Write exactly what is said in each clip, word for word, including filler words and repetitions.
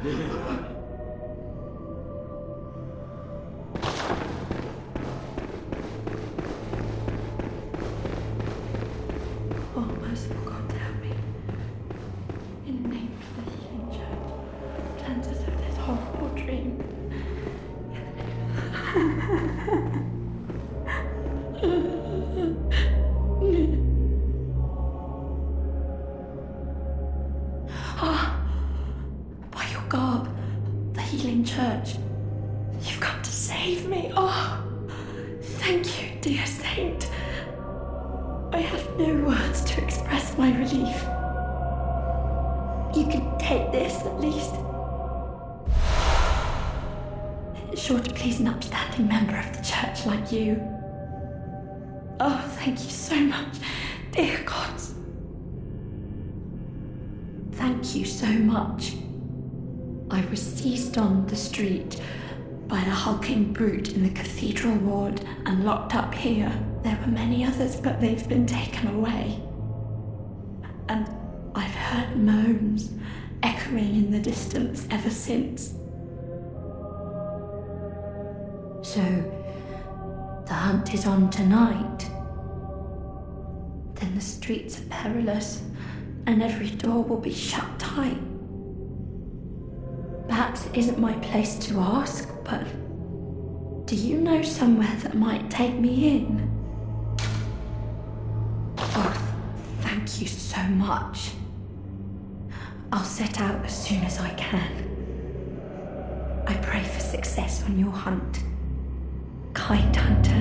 Oh, merciful God, help me. In the name of the healing church, cleanse us of this horrible dream. Ah, by your garb, the healing church, you've come to save me. Oh, thank you, dear saint. I have no words to express my relief. You can take this, at least. It's sure to please an upstanding member of the church like you. Oh, thank you so much, dear gods. Thank you so much. I was seized on the street by the hulking brute in the cathedral ward and locked up here. There were many others, but they've been taken away. And I've heard moans echoing in the distance ever since. So, the hunt is on tonight. Then the streets are perilous, and every door will be shut tight. Perhaps it isn't my place to ask, but do you know somewhere that might take me in? Oh, thank you so much. I'll set out as soon as I can. I pray for success on your hunt, kind hunter.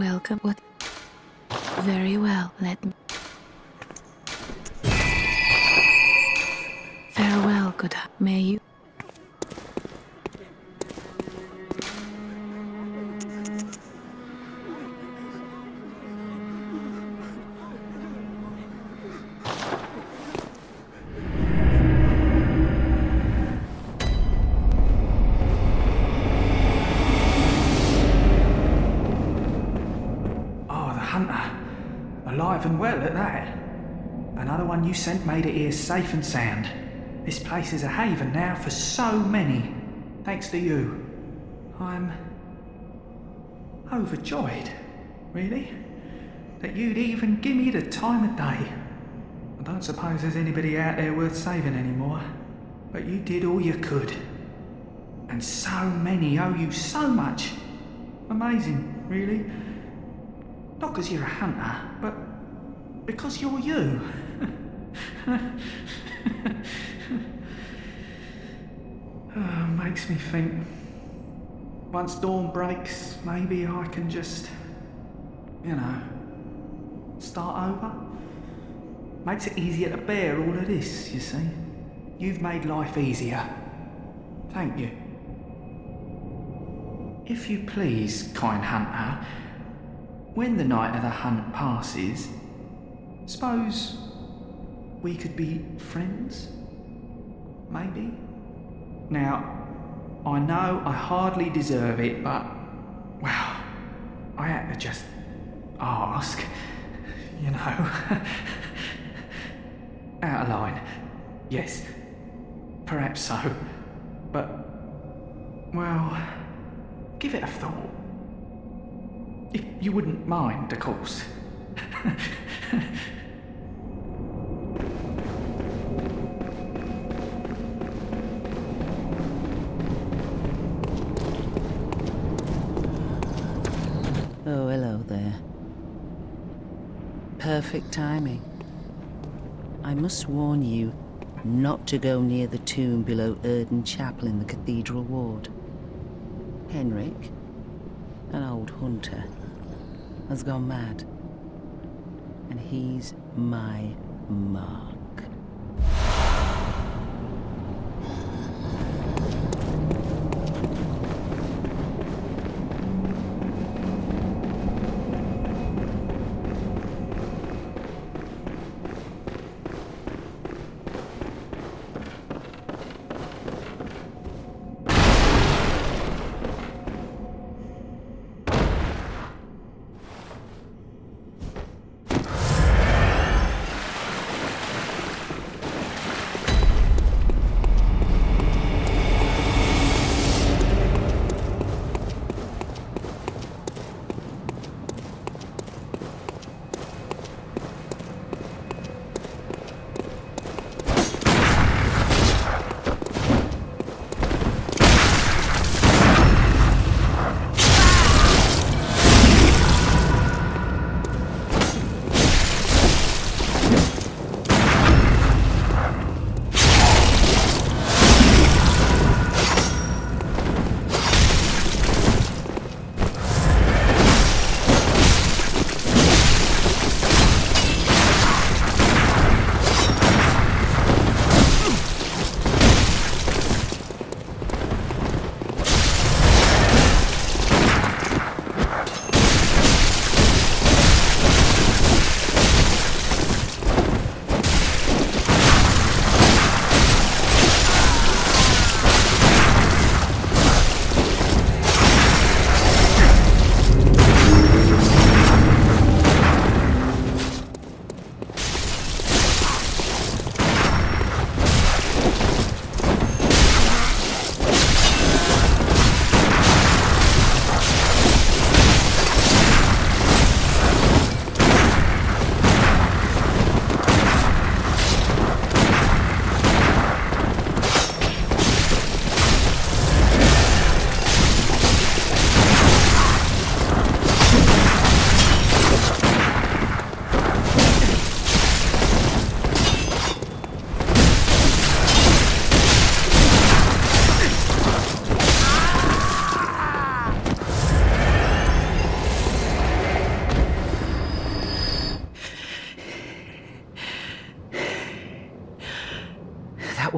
Welcome. What? Very well. Let me. Farewell, good. May you. Alive and well at that. Another one you sent made it here safe and sound. This place is a haven now for so many. Thanks to you. I'm overjoyed, really, that you'd even give me the time of day. I don't suppose there's anybody out there worth saving anymore, but you did all you could. And so many owe you so much. Amazing, really. Not because you're a hunter, but because you're you. Oh, makes me think. Once dawn breaks, maybe I can just, you know, start over. Makes it easier to bear all of this, you see. You've made life easier. Thank you. If you please, kind hunter, when the night of the hunt passes, suppose we could be friends? Maybe? Now, I know I hardly deserve it, but, well, I had to just ask, you know. Out of line, yes, perhaps so, but, well, give it a thought. If you wouldn't mind, of course. Oh, hello there. Perfect timing. I must warn you not to go near the tomb below Erden Chapel in the Cathedral Ward. Henrik, an old hunter, has gone mad, and he's my mark.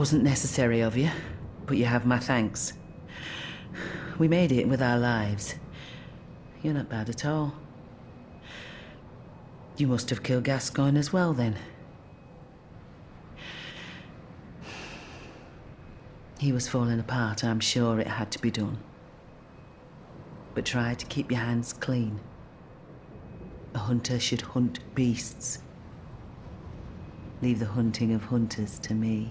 wasn't necessary of you, but you have my thanks. We made it with our lives. You're not bad at all. You must have killed Gascoigne as well, then. He was falling apart, I'm sure it had to be done. But try to keep your hands clean. A hunter should hunt beasts. Leave the hunting of hunters to me.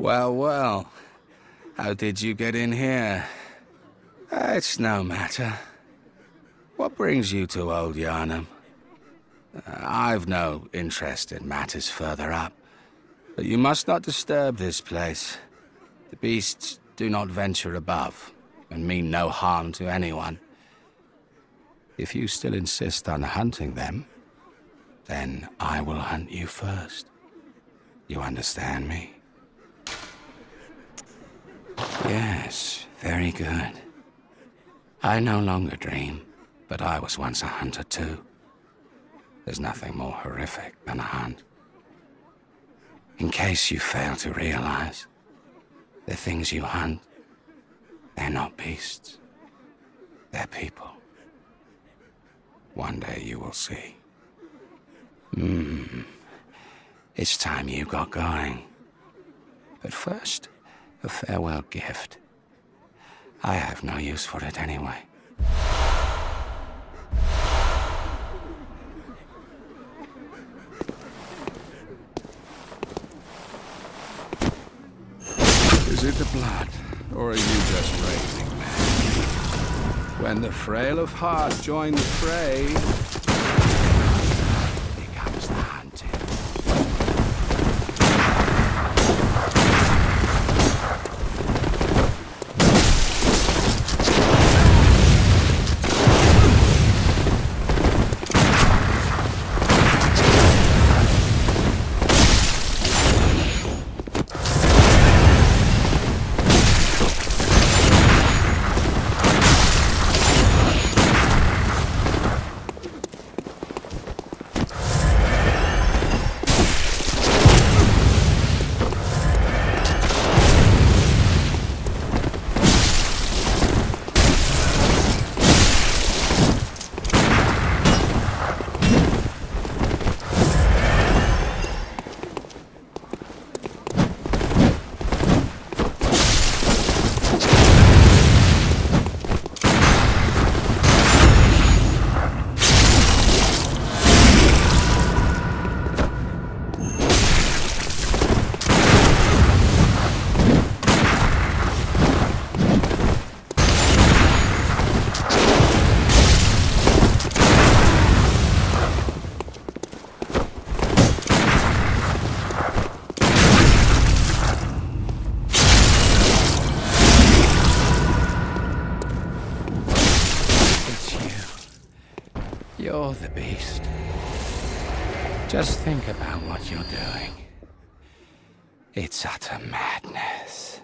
Well, well. How did you get in here? It's no matter. What brings you to Old Yarnham? Uh, I've no interest in matters further up. But you must not disturb this place. The beasts do not venture above, and mean no harm to anyone. If you still insist on hunting them, then I will hunt you first. You understand me? Yes, very good. I no longer dream, but I was once a hunter too. There's nothing more horrific than a hunt. In case you fail to realize, the things you hunt, they're not beasts. They're people. One day you will see. Hmm. It's time you got going. But first, a farewell gift. I have no use for it anyway. Is it the blood, or are you just raving, man? When the frail of heart join the fray, becomes the hunted. You're the beast. Just think about what you're doing. It's utter madness.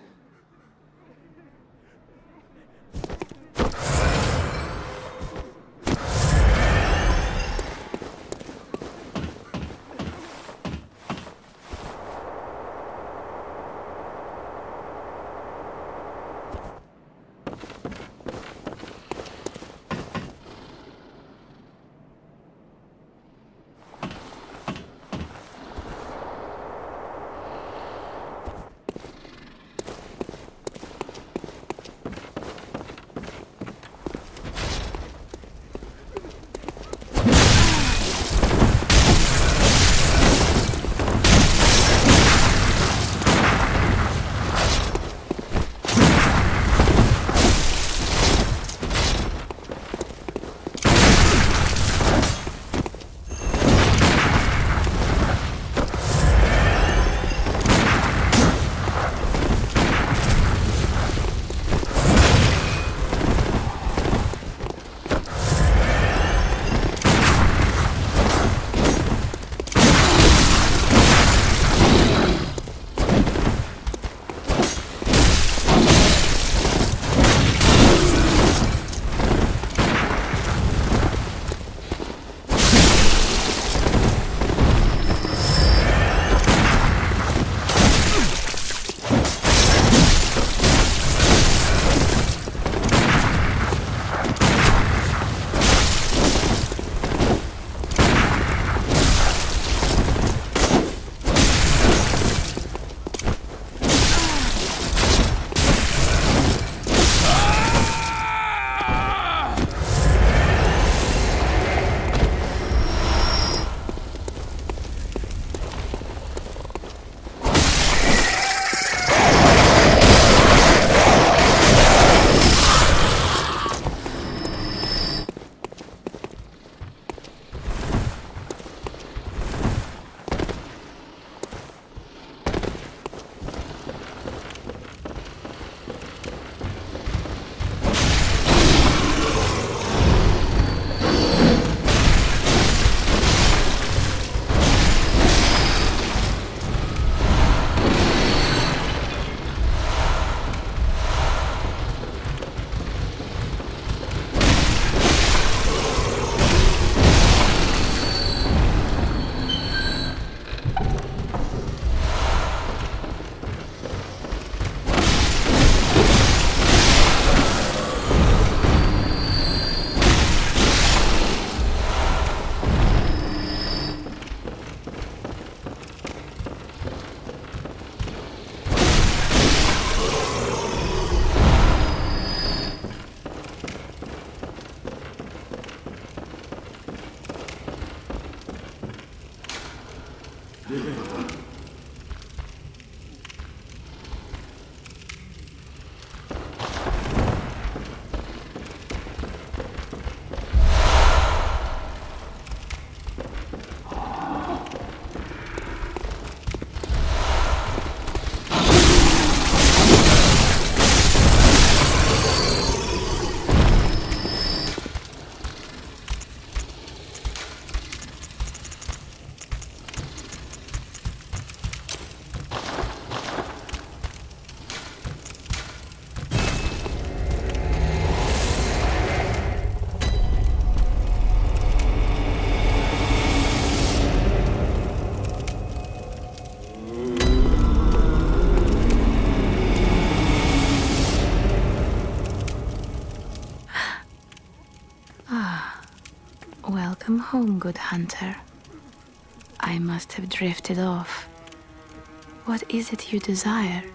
Welcome home, good hunter. I must have drifted off. What is it you desire?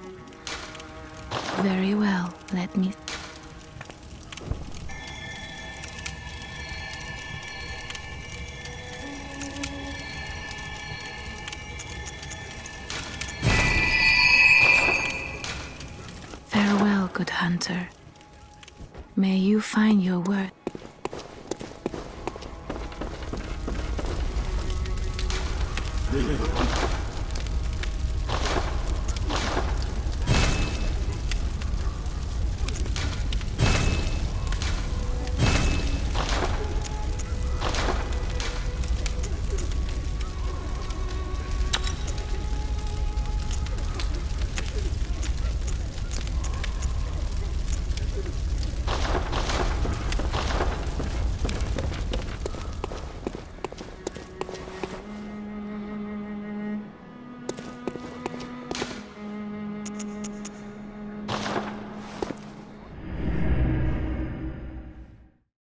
Very well, let me... Farewell, good hunter. May you find your word. Yeah.